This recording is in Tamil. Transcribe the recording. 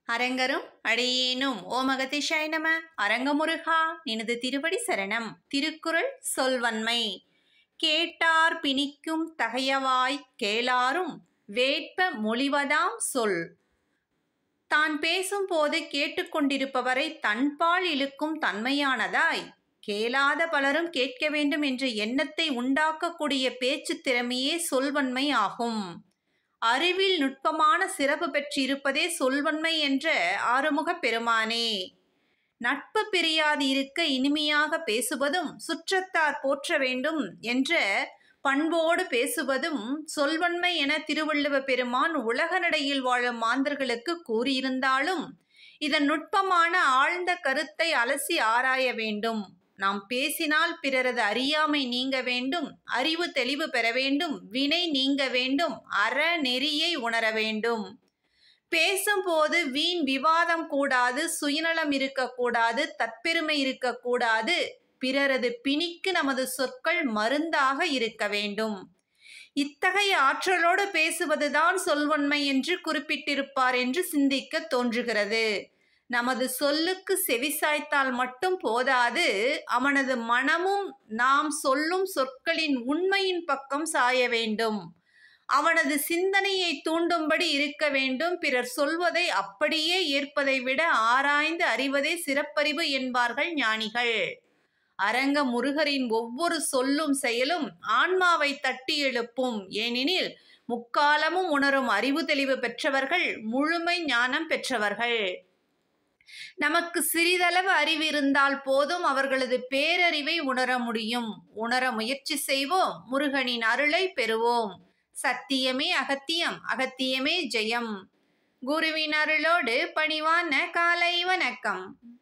அரங்கரும் அடியேனும் ஓம் அகதீஷாய நம. அரங்கமுருகா நினது திருவடி சரணம். திருக்குறள் சொல்வன்மை. கேட்டார் பிணிக்கும் தகையவாய் கேளாரும் வேட்ப மொழிவதாம் சொல். தான் பேசும்போது கேட்டுக்கொண்டிருப்பவரை தன்பால் இழுக்கும் தன்மையானதாய், கேளாத பலரும் கேட்க வேண்டும் என்ற எண்ணத்தை உண்டாக்கக்கூடிய பேச்சு திறமையே சொல்வன்மை ஆகும். அறிவில் நுட்பமான சிறப்பு பெற்றிருப்பதே சொல்வன்மை என்ற ஆறுமுகப் பெருமானே. நட்பு பிரியாது இருக்க இனிமையாக பேசுவதும், சுற்றத்தார் போற்ற வேண்டும் என்ற பண்போடு பேசுவதும் சொல்வன்மை என திருவள்ளுவ பெருமான் உலக நடையில் வாழும் மாந்தர்களுக்கு கூறியிருந்தாலும், இதன் நுட்பமான ஆழ்ந்த கருத்தை அலசி ஆராய வேண்டும். நாம் பேசினால் பிறரது அறியாமை நீங்க வேண்டும், அறிவு தெளிவு பெற வேண்டும், வினை நீங்க வேண்டும், அற நெறியை உணர வேண்டும். பேசும்போது வீண் விவாதம் கூடாது, சுயநலம் இருக்கக்கூடாது, தற்பெருமை இருக்கக்கூடாது. பிறரது பிணிக்கு நமது சொற்கள் மருந்தாக இருக்க வேண்டும். இத்தகைய ஆற்றலோடு பேசுவதுதான் சொல்வன்மை என்று குறிப்பிட்டிருப்பார் என்று சிந்திக்க தோன்றுகிறது. நமது சொல்லுக்கு செவிசாய்த்தால் மட்டும் போதாது, அவனது மனமும் நாம் சொல்லும் சொற்களின் உண்மையின் பக்கம் சாய வேண்டும். அவனது சிந்தனையை தூண்டும்படி இருக்க வேண்டும். பிறர் சொல்வதை அப்படியே ஏற்பதை விட ஆராய்ந்து அறிவதே சிறப்பறிவு என்பார்கள் ஞானிகள். அரங்க முருகரின் ஒவ்வொரு சொல்லும் செயலும் ஆன்மாவை தட்டி எழுப்பும். ஏனெனில் முக்காலமும் உணரும் அறிவு தெளிவு பெற்றவர்கள், முழுமை ஞானம் பெற்றவர்கள். நமக்கு சிறிதளவு அறிவு இருந்தால் போதும், அவர்களது பேரறிவை உணர முடியும். உணர முயற்சி செய்வோம், முருகனின் அருளை பெறுவோம். சத்தியமே அகத்தியம், அகத்தியமே ஜெயம். குருவின் அருளோடு பணிவான காலை வணக்கம்.